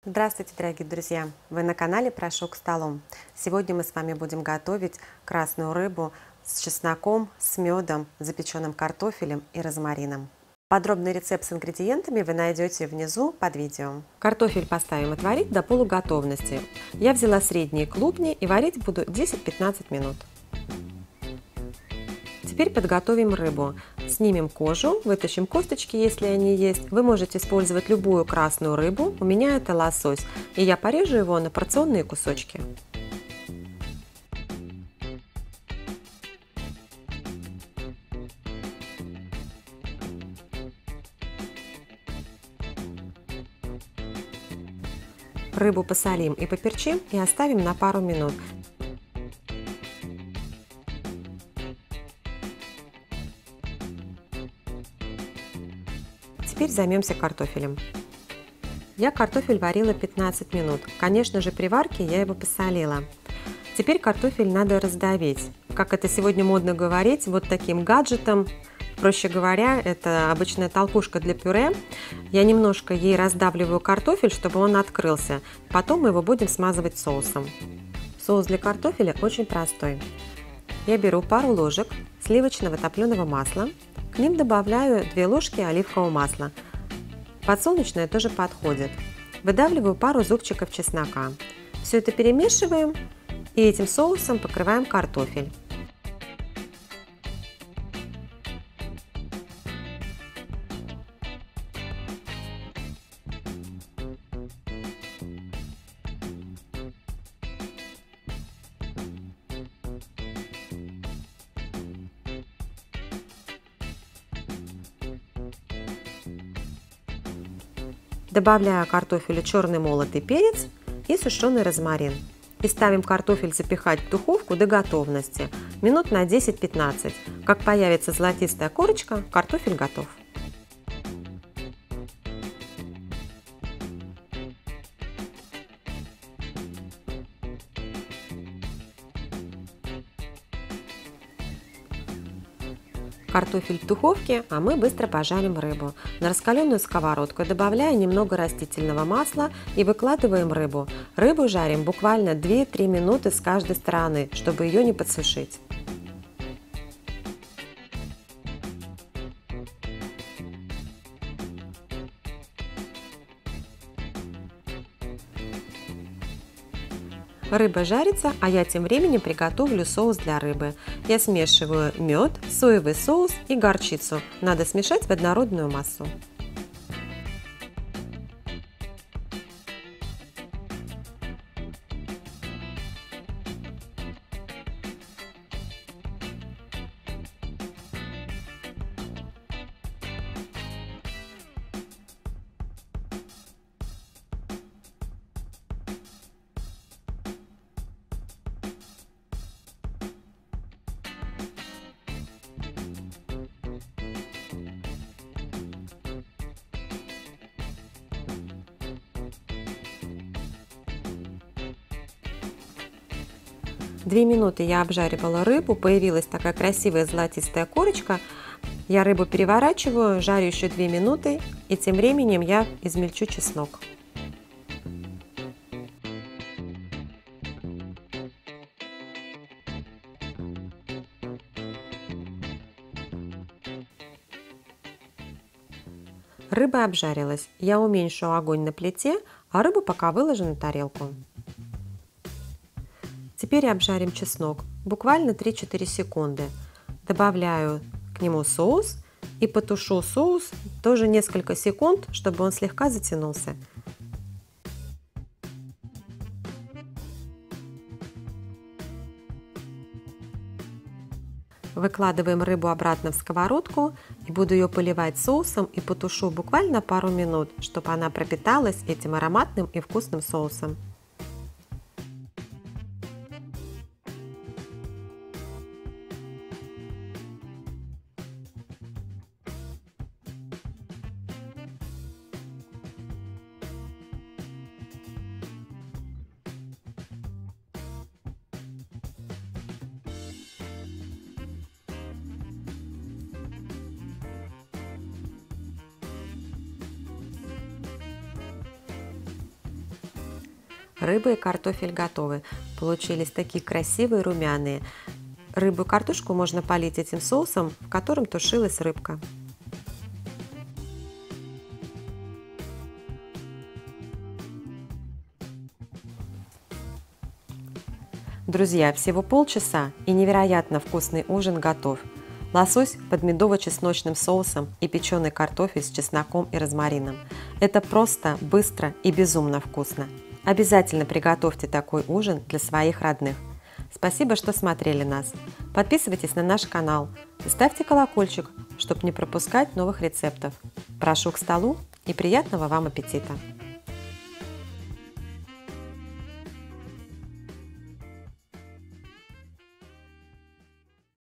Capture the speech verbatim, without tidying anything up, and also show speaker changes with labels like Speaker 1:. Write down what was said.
Speaker 1: Здравствуйте, дорогие друзья! Вы на канале «Прошу к столу». Сегодня мы с вами будем готовить красную рыбу с чесноком, с медом, запеченным картофелем и розмарином. Подробный рецепт с ингредиентами вы найдете внизу под видео. Картофель поставим отварить до полуготовности. Я взяла средние клубни и варить буду десять-пятнадцать минут. Теперь подготовим рыбу. Снимем кожу, вытащим косточки, если они есть. Вы можете использовать любую красную рыбу, у меня это лосось, и я порежу его на порционные кусочки. Рыбу посолим и поперчим и оставим на пару минут. Теперь займемся картофелем. Я картофель варила пятнадцать минут. Конечно же, при варке я его посолила. Теперь картофель надо раздавить. Как это сегодня модно говорить, вот таким гаджетом. Проще говоря, это обычная толкушка для пюре. Я немножко ей раздавливаю картофель, чтобы он открылся. Потом мы его будем смазывать соусом. Соус для картофеля очень простой. Я беру пару ложек сливочного топленого масла. К ним добавляю две ложки оливкового масла. Подсолнечное тоже подходит. Выдавливаю пару зубчиков чеснока. Все это перемешиваем и этим соусом покрываем картофель. Добавляю картофелю черный молотый перец и сушеный розмарин. И ставим картофель запекать в духовку до готовности, минут на десять-пятнадцать. Как появится золотистая корочка, картофель готов. Картофель в духовке, а мы быстро пожарим рыбу. На раскаленную сковородку добавляю немного растительного масла и выкладываем рыбу. Рыбу жарим буквально две-три минуты с каждой стороны, чтобы ее не подсушить. Рыба жарится, а я тем временем приготовлю соус для рыбы. Я смешиваю мед, соевый соус и горчицу. Надо смешать в однородную массу. Две минуты я обжаривала рыбу, появилась такая красивая золотистая корочка. Я рыбу переворачиваю, жарю еще две минуты, и тем временем я измельчу чеснок. Рыба обжарилась. Я уменьшу огонь на плите, а рыбу пока выложу на тарелку. Теперь обжарим чеснок буквально три-четыре секунды. Добавляю к нему соус и потушу соус тоже несколько секунд, чтобы он слегка затянулся. Выкладываем рыбу обратно в сковородку и буду ее поливать соусом и потушу буквально пару минут, чтобы она пропиталась этим ароматным и вкусным соусом. Рыба и картофель готовы. Получились такие красивые, румяные. Рыбу и картошку можно полить этим соусом, в котором тушилась рыбка. Друзья, всего полчаса и невероятно вкусный ужин готов. Лосось под медово-чесночным соусом и печеный картофель с чесноком и розмарином. Это просто, быстро и безумно вкусно. Обязательно приготовьте такой ужин для своих родных. Спасибо, что смотрели нас. Подписывайтесь на наш канал и ставьте колокольчик, чтобы не пропускать новых рецептов. Прошу к столу и приятного вам аппетита!